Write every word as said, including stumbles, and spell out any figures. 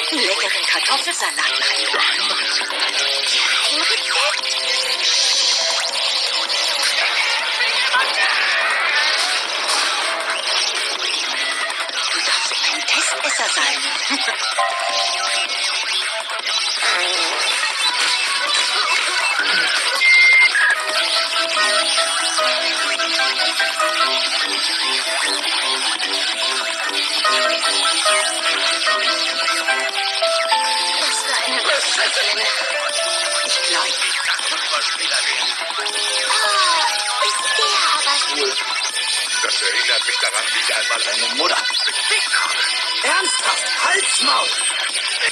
einen leckeren Kartoffelsalat rein. Ein Rezept. Du darfst so ein Testesser sein. Was für eine beschissene. Ich glaube. Ich kann schon Überspieler werden. Oh, ist der aber gut. Das erinnert mich daran, wie ich einmal eine Mutter bezwungen habe. Ernsthaft, Halsmaul!